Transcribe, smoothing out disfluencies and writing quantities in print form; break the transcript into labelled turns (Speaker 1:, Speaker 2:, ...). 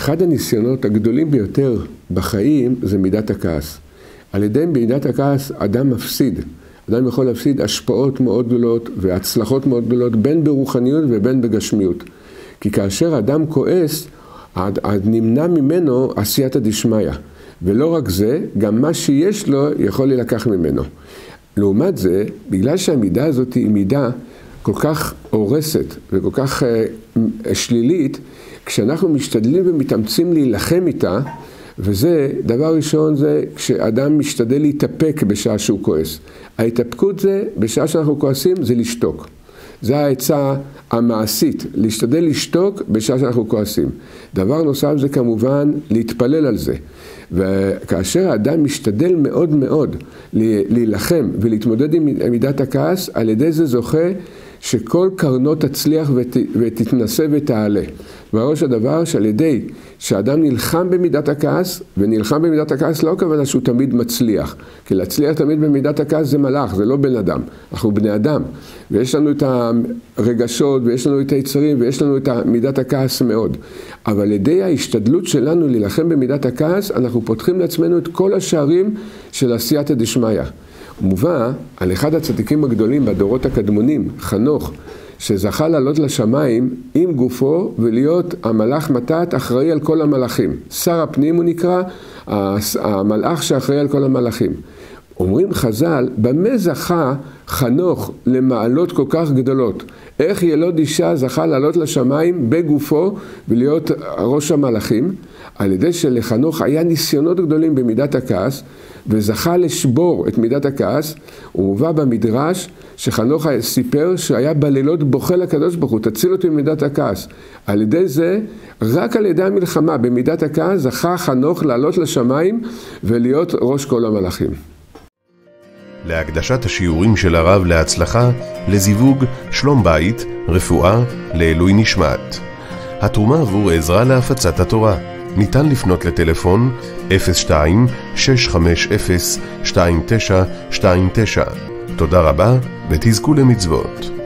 Speaker 1: אחד הניסיונות הגדולים ביותר בחיים זה מידת הכעס. על ידי מידת הכעס אדם מפסיד. אדם יכול להפסיד השפעות מאוד גדולות והצלחות מאוד גדולות, בין ברוחניות ובין בגשמיות. כי כאשר אדם כועס, נמנע ממנו עשייתא דשמיא. ולא רק זה, גם מה שיש לו יכול להילקח ממנו. לעומת זה, בגלל שהמידה הזאת היא מידה כל כך הורסת וכל כך שלילית, כשאנחנו משתדלים ומתאמצים להילחם איתה, וזה, דבר ראשון זה כשאדם משתדל להתאפק בשעה שהוא כועס. ההתאפקות זה, בשעה שאנחנו כועסים, זה לשתוק. זה העצה המעשית, להשתדל לשתוק בשעה שאנחנו כועסים. דבר נוסף זה כמובן להתפלל על זה. וכאשר האדם משתדל מאוד מאוד להילחם ולהתמודד עם מידת הכעס, על ידי זה זוכה שכל קרנו תצליח ותתנסה ותעלה. בראש הדבר שעל ידי שהאדם נלחם במידת הכעס, ונלחם במידת הכעס לא הכוונה שהוא תמיד מצליח, כי להצליח תמיד במידת הכעס זה מלאך, זה לא בן אדם, אנחנו בני אדם, ויש לנו את הרגשות, ויש לנו את היצרים, ויש לנו את מידת הכעס מאוד. אבל על ידי ההשתדלות שלנו להילחם במידת הכעס, אנחנו פותחים לעצמנו את כל השערים של עשייתא דשמיא. מובא על אחד הצדיקים הגדולים בדורות הקדמונים, חנוך, שזכה לעלות לשמיים עם גופו ולהיות המלאך מתת אחראי על כל המלאכים. שר הפנים הוא נקרא, המלאך שאחראי על כל המלאכים. אומרים חז"ל, במה זכה חנוך למעלות כל כך גדולות? איך ילוד אישה זכה לעלות לשמיים בגופו ולהיות ראש המלאכים? על ידי שלחנוך היה ניסיונות גדולים במידת הכעס, וזכה לשבור את מידת הכעס. הוא מובא במדרש שחנוך סיפר שהיה בלילות בוכה לקדוש ברוך הוא, תציל אותי ממידת הכעס. על ידי זה, רק על ידי המלחמה במידת הכעס, זכה חנוך לעלות לשמיים ולהיות ראש כל המלאכים.
Speaker 2: להקדשת השיעורים של הרב להצלחה, לזיווג, שלום בית, רפואה, לעילוי נשמת. התרומה עבור עזרה להפצת התורה. ניתן לפנות לטלפון 02-650-2929. תודה רבה ותזכו למצוות.